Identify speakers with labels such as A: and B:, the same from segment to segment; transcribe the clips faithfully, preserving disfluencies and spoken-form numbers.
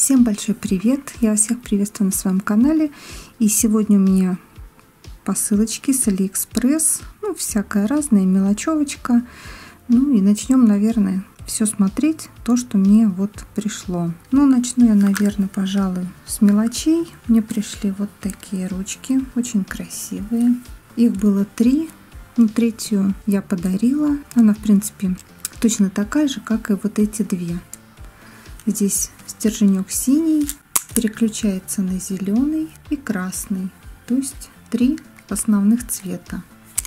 A: Всем большой привет! Я всех приветствую на своем канале. И сегодня у меня посылочки с Алиэкспресс. Ну, всякая разная мелочевочка. Ну и начнем, наверное, все смотреть, то, что мне вот пришло. Ну, начну я, наверное, пожалуй, с мелочей. Мне пришли вот такие ручки, очень красивые. Их было три. Ну, третью я подарила. Она, в принципе, точно такая же, как и вот эти две. Здесь стерженек синий, переключается на зеленый и красный. То есть три основных цвета.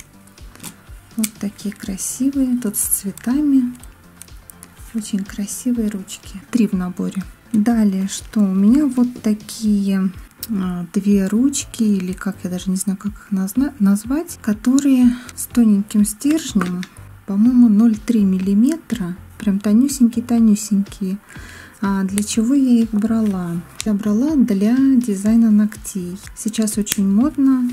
A: Вот такие красивые, тут с цветами. Очень красивые ручки. Три в наборе. Далее, что у меня вот такие а, две ручки, или как я даже не знаю, как их назвать, которые с тоненьким стержнем, по-моему, ноль целых три десятых миллиметра. Прям тонюсенькие-тонюсенькие. А для чего я их брала? Я брала для дизайна ногтей. Сейчас очень модно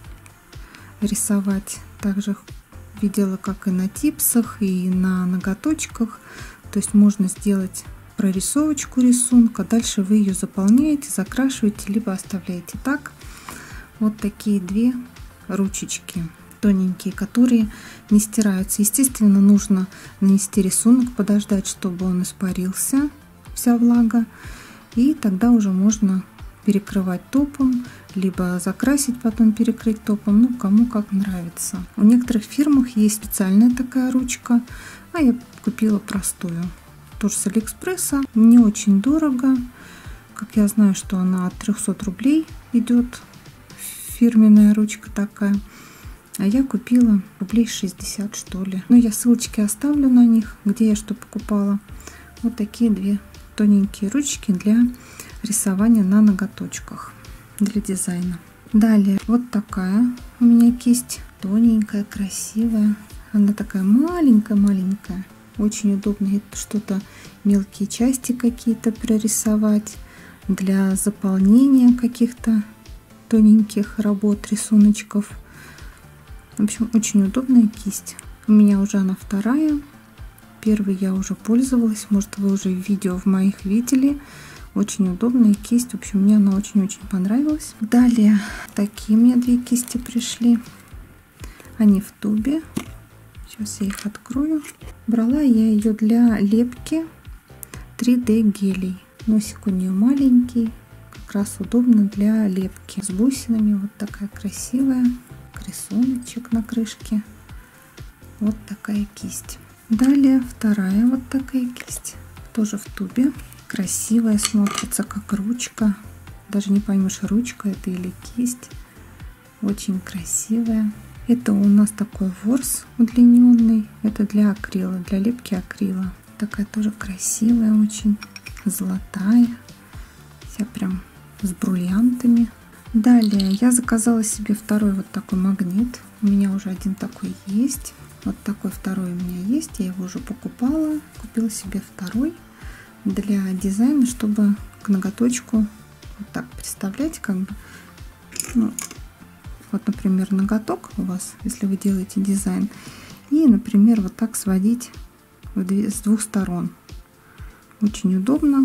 A: рисовать. Также видела, как и на типсах, и на ноготочках. То есть можно сделать прорисовочку рисунка. Дальше вы ее заполняете, закрашиваете, либо оставляете так. Вот такие две ручечки тоненькие, которые не стираются. Естественно, нужно нанести рисунок, подождать, чтобы он испарился, вся влага, и тогда уже можно перекрывать топом, либо закрасить, потом перекрыть топом, ну кому как нравится. У некоторых фирмах есть специальная такая ручка, а я купила простую, тоже с Алиэкспресса. Не очень дорого, как я знаю, что она от трёхсот рублей идет, фирменная ручка такая. А я купила рублей шестьдесят, что ли. Но я ссылочки оставлю на них, где я что покупала. Вот такие две тоненькие ручки для рисования на ноготочках, для дизайна. Далее вот такая у меня кисть. Тоненькая, красивая. Она такая маленькая-маленькая. Очень удобно что-то, мелкие части какие-то прорисовать. Для заполнения каких-то тоненьких работ, рисуночков. В общем, очень удобная кисть. У меня уже она вторая. Первой я уже пользовалась. Может, вы уже видео в моих видели. Очень удобная кисть. В общем, мне она очень-очень понравилась. Далее такие мне две кисти пришли. Они в тубе. Сейчас я их открою. Брала я ее для лепки три дэ гелей. Носик у нее маленький. Как раз удобно для лепки. С бусинами. Вот такая красивая. Рисуночек на крышке. Вот такая кисть. Далее вторая вот такая кисть. Тоже в тубе. Красивая, смотрится как ручка. Даже не поймешь, ручка это или кисть. Очень красивая. Это у нас такой ворс удлиненный. Это для акрила, для лепки акрила. Такая тоже красивая, очень золотая. Вся прям с бриллиантами. Далее я заказала себе второй вот такой магнит. У меня уже один такой есть. Вот такой второй у меня есть. Я его уже покупала. Купила себе второй для дизайна, чтобы к ноготочку вот так представлять, как бы. Ну, вот, например, ноготок у вас, если вы делаете дизайн. И, например, вот так сводить с двух сторон. Очень удобно.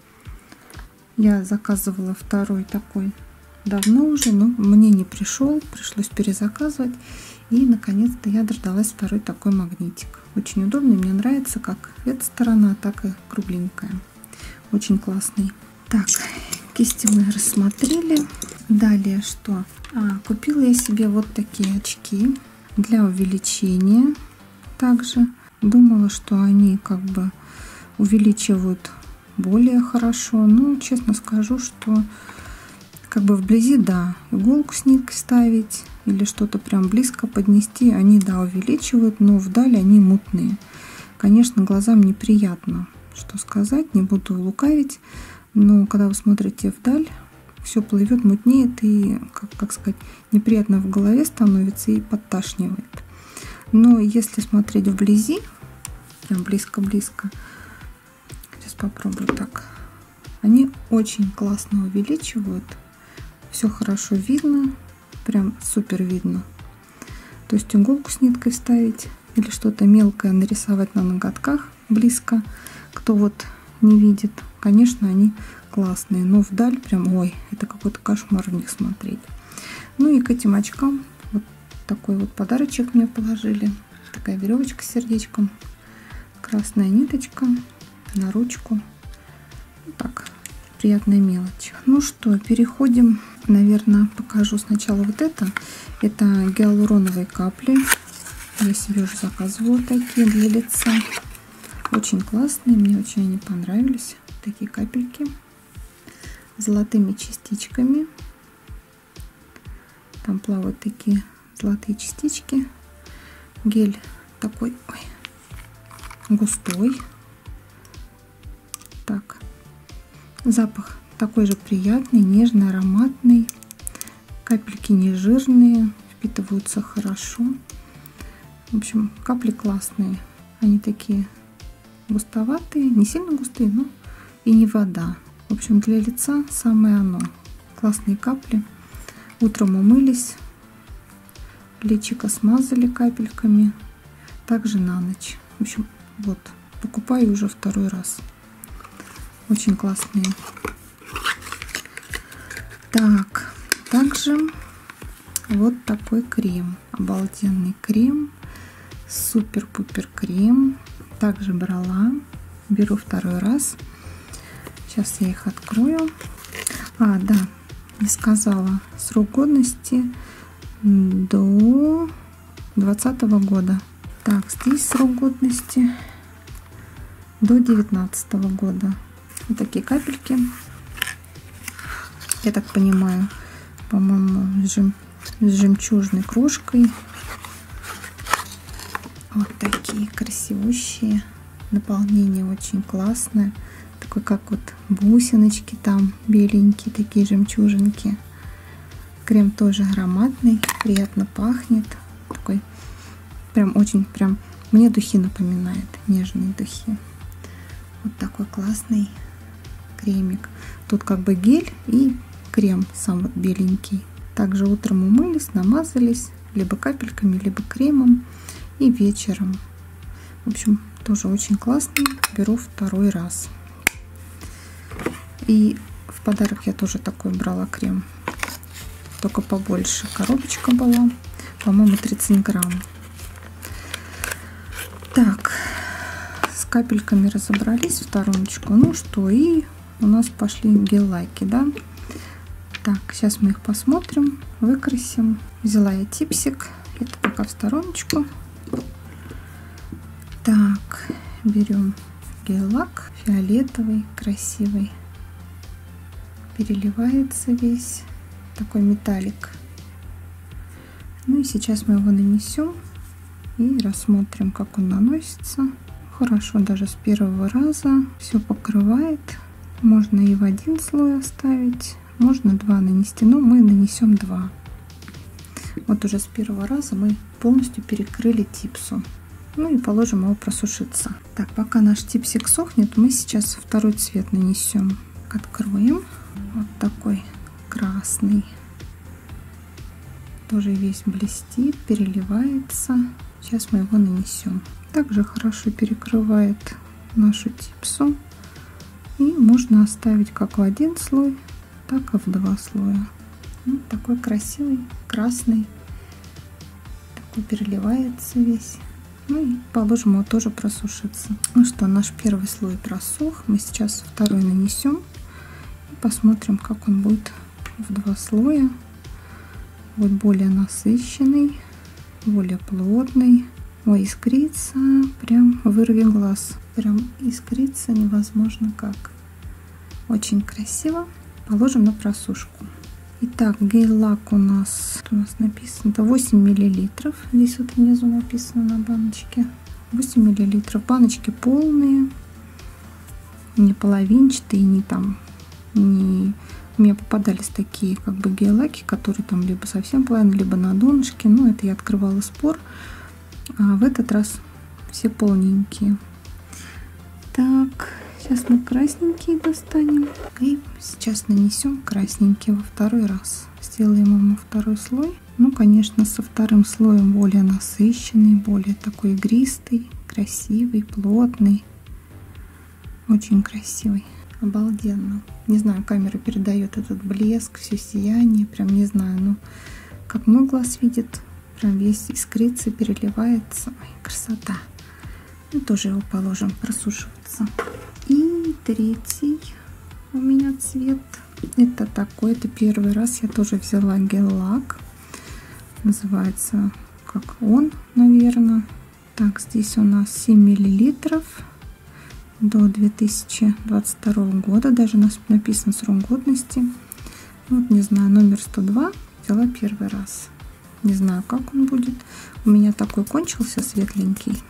A: Я заказывала второй такой давно уже, но мне не пришел, пришлось перезаказывать, и наконец-то я дождалась второй такой магнитик. Очень удобный, мне нравится как эта сторона, так и кругленькая. Очень классный. Так, кисти мы рассмотрели. Далее что? А, купила я себе вот такие очки для увеличения. Также думала, что они как бы увеличивают более хорошо, но честно скажу, что как бы вблизи, да, иголку с ниткой ставить или что-то прям близко поднести, они, да, увеличивают, но вдаль они мутные. Конечно, глазам неприятно, что сказать, не буду лукавить, но когда вы смотрите вдаль, все плывет, мутнеет и, как, как сказать, неприятно в голове становится и подташнивает. Но если смотреть вблизи, прям близко-близко, сейчас попробую так, они очень классно увеличивают. Все хорошо видно, прям супер видно. То есть иголку с ниткой вставить или что-то мелкое нарисовать на ноготках близко. Кто вот не видит, конечно, они классные, но вдаль прям, ой, это какой-то кошмар в них смотреть. Ну и к этим очкам вот такой вот подарочек мне положили. Такая веревочка с сердечком, красная ниточка на ручку. Так, приятная мелочь. Ну что, переходим, наверное, покажу сначала вот это. Это гиалуроновые капли. Я себе уже заказывала такие для лица. Очень классные, мне очень они понравились. Такие капельки с золотыми частичками. Там плавают такие золотые частички. Гель такой, ой, густой. Так, запах такой же приятный, нежный, ароматный. Капельки не жирные, впитываются хорошо. В общем, капли классные. Они такие густоватые, не сильно густые, но и не вода. В общем, для лица самое оно. Классные капли. Утром умылись, личико смазали капельками. Также на ночь. В общем, вот, покупаю уже второй раз. Очень классные. Так, также вот такой крем. Обалденный крем. Супер-пупер крем. Также брала. Беру второй раз. Сейчас я их открою. А, да, не сказала. Срок годности до двадцатого года. Так, здесь срок годности до девятнадцатого года. Вот такие капельки. Я так понимаю, по-моему, с, жем... с жемчужной крошкой. Вот такие красивущие. Наполнение очень классное. Такой, как вот бусиночки там, беленькие, такие жемчужинки. Крем тоже ароматный, приятно пахнет. Такой, прям очень, прям, мне духи напоминает, нежные духи. Вот такой классный кремик. Тут как бы гель и крем сам вот беленький. Также утром умылись, намазались, либо капельками, либо кремом. И вечером. В общем, тоже очень классный. Беру второй раз. И в подарок я тоже такой брала крем. Только побольше. Коробочка была. По-моему, тридцать грамм. Так. С капельками разобрались в стороночку. Ну что, и у нас пошли гель-лаки, да? Так, сейчас мы их посмотрим, выкрасим. Взяла я типсик. Это пока в стороночку. Так, берем гель-лак фиолетовый, красивый. Переливается весь. Такой металлик. Ну и сейчас мы его нанесем и рассмотрим, как он наносится. Хорошо, даже с первого раза все покрывает. Можно и в один слой оставить, можно два нанести, но мы нанесем два. Вот уже с первого раза мы полностью перекрыли типсу. Ну и положим его просушиться. Так, пока наш типсик сохнет, мы сейчас второй цвет нанесем. Откроем. Вот такой красный. Тоже весь блестит, переливается. Сейчас мы его нанесем. Также хорошо перекрывает нашу типсу. И можно оставить как в один слой, так и в два слоя. Вот такой красивый, красный. Такой переливается весь. Ну и положим его тоже просушиться. Ну что, наш первый слой просох. Мы сейчас второй нанесем. И посмотрим, как он будет в два слоя. Будет более насыщенный, более плотный. Ой, искрится, прям вырви глаз. Прям искрится невозможно как. Очень красиво. Положим на просушку. Итак, гель-лак у нас, что у нас написано, это восемь миллилитров. Здесь вот внизу написано на баночке. восемь миллилитров. Баночки полные, не половинчатые, не там, не... У меня попадались такие как бы гель-лаки, которые там либо совсем половина, либо на донышке. Ну, это я открывала спор. А в этот раз все полненькие. Так, сейчас мы красненькие достанем. И сейчас нанесем красненький во второй раз. Сделаем ему второй слой. Ну, конечно, со вторым слоем более насыщенный, более такой игристый, красивый, плотный. Очень красивый. Обалденно. Не знаю, камера передает этот блеск, все сияние, прям не знаю, ну как мой глаз видит, прям весь искрится, переливается. Ой, красота. Ну, тоже его положим просушиваться. И третий у меня цвет. Это такой, это первый раз я тоже взяла гель-лак. Называется как он, наверное. Так, здесь у нас семь миллилитров. До две тысячи двадцать второго года, даже у нас написан срок годности. Вот, не знаю, номер сто два взяла первый раз. Не знаю, как он будет. У меня такой кончился светленький.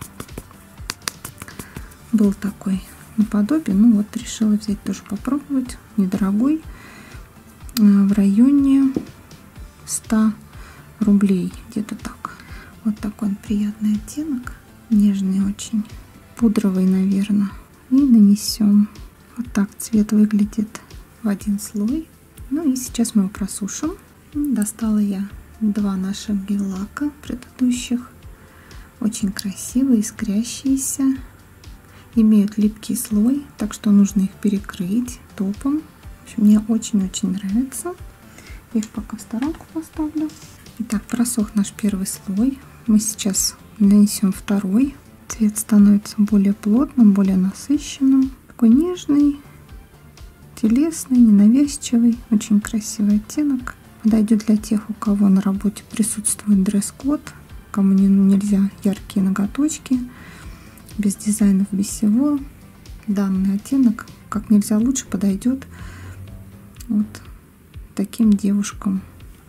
A: Был такой наподобие. Ну вот, решила взять тоже попробовать. Недорогой. В районе ста рублей. Где-то так. Вот такой он приятный оттенок. Нежный очень. Пудровый, наверное. И нанесем. Вот так цвет выглядит в один слой. Ну и сейчас мы его просушим. Достала я два наших гель-лака предыдущих. Очень красивые, искрящиеся. Имеют липкий слой, так что нужно их перекрыть топом. В общем, мне очень-очень нравится. Я их пока в сторонку поставлю. Итак, просох наш первый слой. Мы сейчас нанесем второй. Цвет становится более плотным, более насыщенным. Такой нежный, телесный, ненавязчивый. Очень красивый оттенок. Подойдет для тех, у кого на работе присутствует дресс-код, кому не, нельзя яркие ноготочки, без дизайнов, без всего. Данный оттенок как нельзя лучше подойдет вот таким девушкам.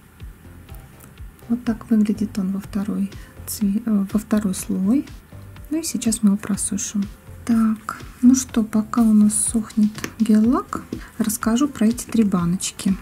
A: Вот так выглядит он во второй, цвет, во второй слой. Ну и сейчас мы его просушим. Так, ну что, пока у нас сохнет гель-лак, расскажу про эти три баночки.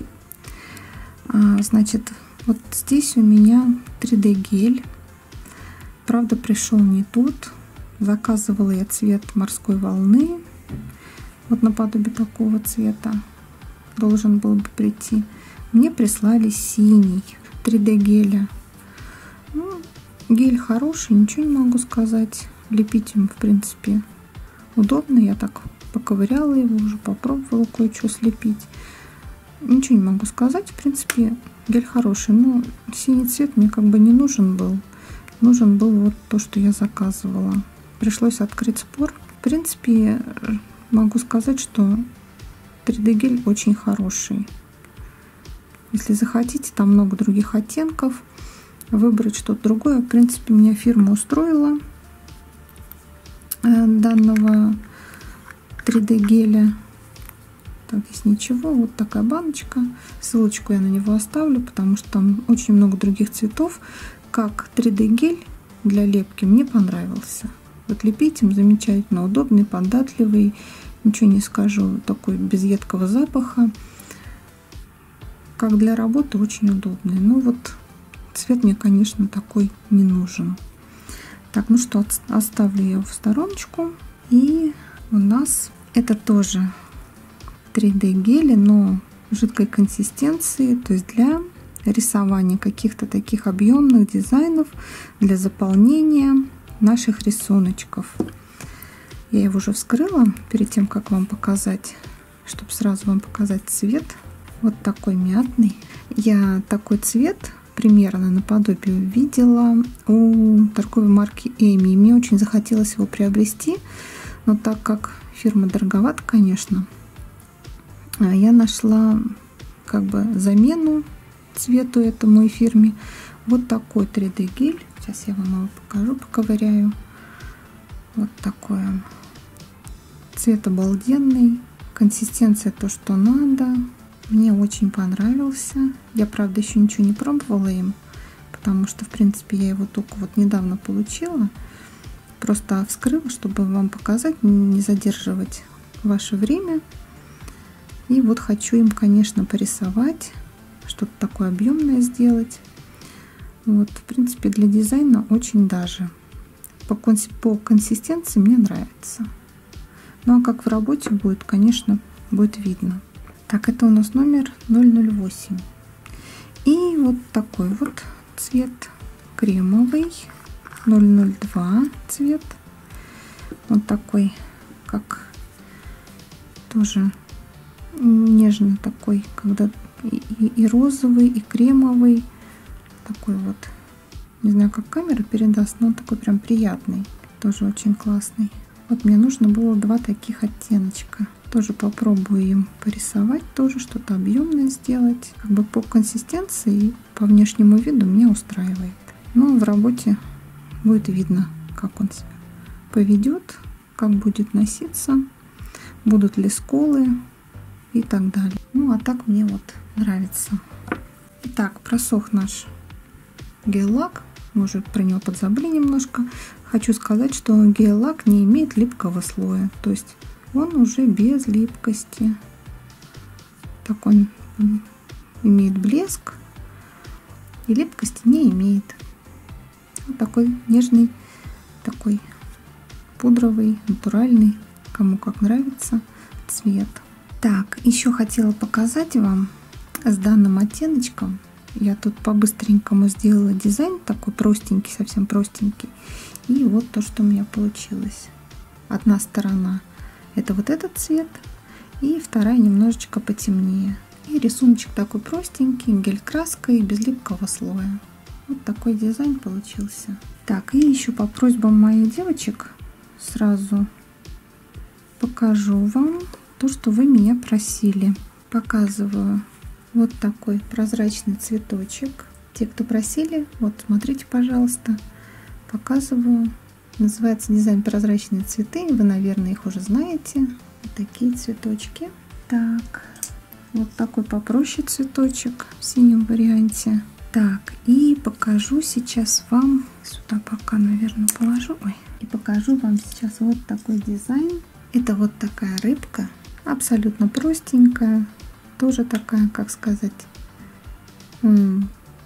A: А, значит, вот здесь у меня три дэ гель. Правда, пришел не тот. Заказывала я цвет морской волны. Вот наподобие такого цвета должен был бы прийти. Мне прислали синий три дэ геля. Ну, гель хороший, ничего не могу сказать. Лепить им, в принципе, удобно. Я так поковыряла его, уже попробовала кое-что слепить. Ничего не могу сказать. В принципе, гель хороший. Но синий цвет мне как бы не нужен был. Нужен был вот то, что я заказывала. Пришлось открыть спор. В принципе, могу сказать, что три дэ гель очень хороший. Если захотите, там много других оттенков. Выбрать что-то другое. В принципе, меня фирма устроила данного три дэ геля. Так, здесь ничего. Вот такая баночка. Ссылочку я на него оставлю, потому что там очень много других цветов. Как три дэ гель для лепки мне понравился. Вот лепить им замечательно, удобный, податливый. Ничего не скажу, такой без едкого запаха. Как для работы очень удобный. Ну вот цвет мне, конечно, такой не нужен. Так, ну что, оставлю я его в стороночку. И у нас это тоже три дэ гели, но жидкой консистенции, то есть для рисования каких-то таких объемных дизайнов, для заполнения наших рисуночков. Я его уже вскрыла перед тем, как вам показать, чтобы сразу вам показать цвет. Вот такой мятный. Я такой цвет примерно наподобие видела у торговой марки Эми. Мне очень захотелось его приобрести, но так как фирма дороговата, конечно, я нашла как бы замену цвету этому и фирме. Вот такой три дэ гель. Сейчас я вам его покажу, поковыряю. Вот такой он. Цвет обалденный. Консистенция то, что надо. Мне очень понравился. Я, правда, еще ничего не пробовала им, потому что, в принципе, я его только вот недавно получила. Просто вскрыла, чтобы вам показать, не задерживать ваше время. И вот хочу им, конечно, порисовать, что-то такое объемное сделать. Вот, в принципе, для дизайна очень даже. По, по консистенции мне нравится. Ну, а как в работе будет, конечно, будет видно. Так, это у нас номер ноль ноль восемь. И вот такой вот цвет кремовый. ноль ноль два цвет. Вот такой, как тоже нежно такой, когда и, и, и розовый, и кремовый. Такой вот, не знаю, как камера передаст, но он такой прям приятный. Тоже очень классный. Вот мне нужно было два таких оттеночка. Тоже попробую им порисовать, тоже что-то объемное сделать. Как бы по консистенции и по внешнему виду меня устраивает. Но в работе будет видно, как он себя поведет, как будет носиться, будут ли сколы и так далее. Ну а так мне вот нравится. Итак, просох наш гель-лак. Мы уже про него подзабыли немножко. Хочу сказать, что гель-лак не имеет липкого слоя. То есть он уже без липкости. Так он имеет блеск и липкости не имеет. Вот такой нежный, такой пудровый, натуральный, кому как нравится, цвет. Так, еще хотела показать вам с данным оттеночком. Я тут по-быстренькому сделала дизайн такой простенький, совсем простенький. И вот то, что у меня получилось. Одна сторона это вот этот цвет, и вторая немножечко потемнее. И рисуночек такой простенький, гель-краской, без липкого слоя. Вот такой дизайн получился. Так, и еще по просьбам моих девочек сразу покажу вам то, что вы меня просили. Показываю вот такой прозрачный цветочек. Те, кто просили, вот смотрите, пожалуйста, показываю. Называется дизайн «Прозрачные цветы». Вы, наверное, их уже знаете. Вот такие цветочки. Так, вот такой попроще цветочек в синем варианте. Так, и покажу сейчас вам, сюда пока, наверное, положу. Ой, и покажу вам сейчас вот такой дизайн. Это вот такая рыбка, абсолютно простенькая. Тоже такая, как сказать, ну,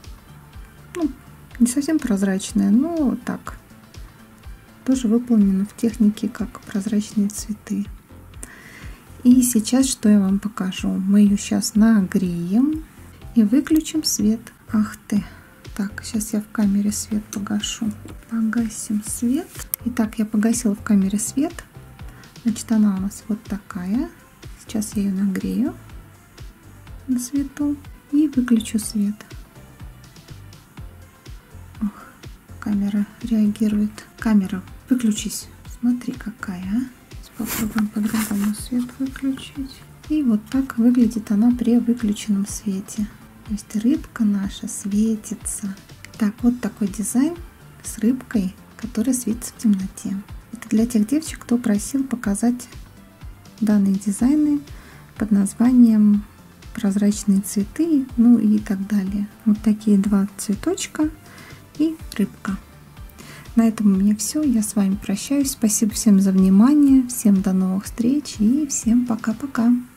A: не совсем прозрачная, но так. Тоже выполнено в технике как прозрачные цветы. И сейчас что я вам покажу? Мы ее сейчас нагреем и выключим свет. Ах ты! Так, сейчас я в камере свет погашу. Погасим свет. Итак, я погасила в камере свет. Значит, она у нас вот такая. Сейчас я ее нагрею на свету и выключу свет. Ох, камера реагирует. Камера, выключись. Смотри, какая, а? Попробуем по-другому свет выключить. И вот так выглядит она при выключенном свете. То есть рыбка наша светится. Так, вот такой дизайн с рыбкой, которая светится в темноте. Это для тех девочек, кто просил показать данные дизайны под названием «Прозрачные цветы», ну и так далее. Вот такие два цветочка и рыбка. На этом у меня все. Я с вами прощаюсь. Спасибо всем за внимание. Всем до новых встреч и всем пока-пока.